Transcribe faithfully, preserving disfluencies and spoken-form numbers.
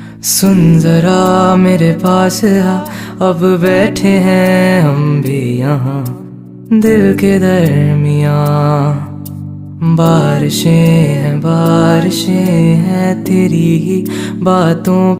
सुन जरा मेरे पास आ, अब बैठे हैं हम भी यहाँ दिल के दरमियाँ। बारिशें हैं बारिशें हैं तेरी ही बातों